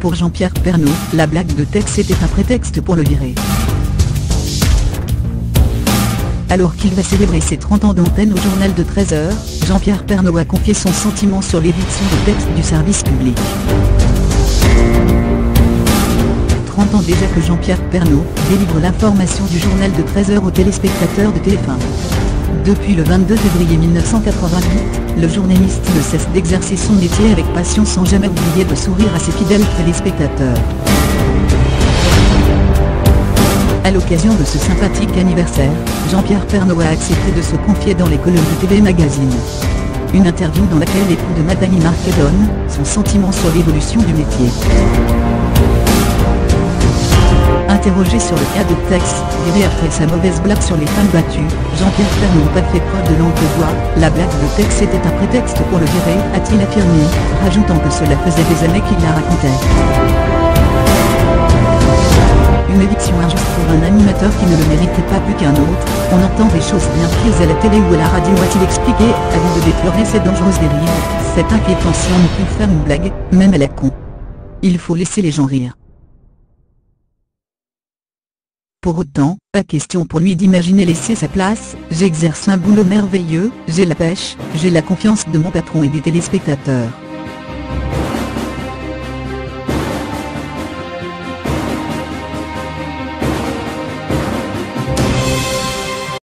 Pour Jean-Pierre Pernaut, la blague de Tex était un prétexte pour le virer. Alors qu'il va célébrer ses 30 ans d'antenne au journal de 13h, Jean-Pierre Pernaut a confié son sentiment sur l'éviction de Tex du service public. 30 ans déjà que Jean-Pierre Pernaut délivre l'information du journal de 13h aux téléspectateurs de TF1. Depuis le 22 février 1988, le journaliste ne cesse d'exercer son métier avec passion sans jamais oublier de sourire à ses fidèles téléspectateurs. À l'occasion de ce sympathique anniversaire, Jean-Pierre Pernaut a accepté de se confier dans les colonnes de TV Magazine. Une interview dans laquelle l'époux de Nathalie Marquet donne son sentiment sur l'évolution du métier. Interrogé sur le cas de Tex, viré après sa mauvaise blague sur les femmes battues, Jean-Pierre Pernaut n'a pas fait preuve de langue de bois. La blague de Tex était un prétexte pour le virer, a-t-il affirmé, rajoutant que cela faisait des années qu'il la racontait. Une éviction injuste pour un animateur qui ne le méritait pas plus qu'un autre. On entend des choses bien pires à la télé ou à la radio, a-t-il expliqué, avant de déplorer cette dangereuse dérive. C'est inquiétant si on ne peut faire une blague, même à la con. Il faut laisser les gens rire. Pour autant, pas question pour lui d'imaginer laisser sa place. J'exerce un boulot merveilleux, j'ai la pêche, j'ai la confiance de mon patron et des téléspectateurs.